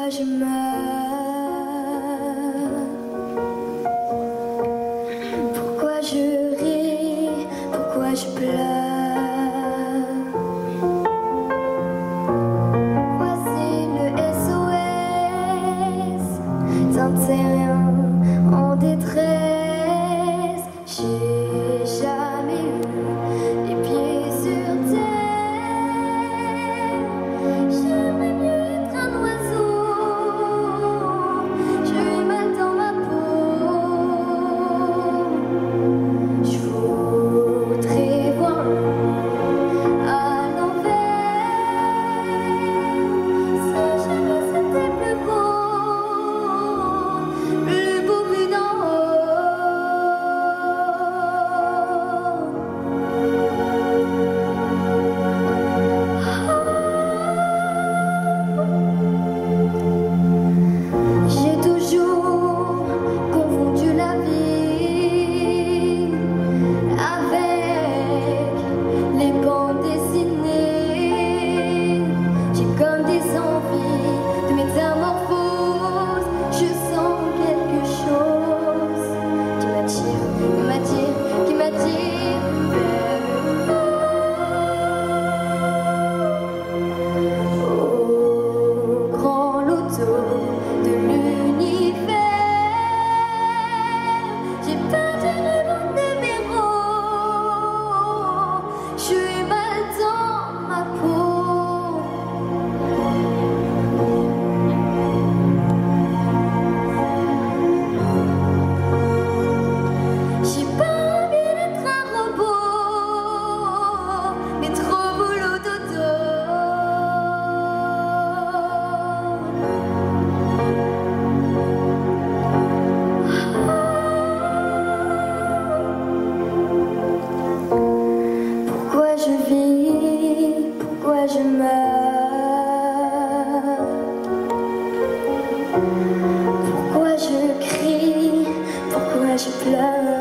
pourquoi je meurs, pourquoi je ris, pourquoi je pleure. Voici le SOS d'un terrien en détresse. J'ai jamais eu les pieds sur terre. J'aimerais mieux être un oiseau. J'ai mal dans ma peau. Je voudrais voir à l'envers. Si jamais c'était plus beau vu d'en J'ai toujours confondu la vie avec les bandes dessinées. J'ai comme des envies de métamorphose. Je sens quelque chose qui m'attire vers le haut. Au grand loto de l'univers, j'ai perdu le nom des méros. Je suis mal dans ma peau. J'ai pas envie d'être un robot, mais trop boulot dodo. Pourquoi je vis, pourquoi je meurs, pourquoi je crie, pourquoi je pleure.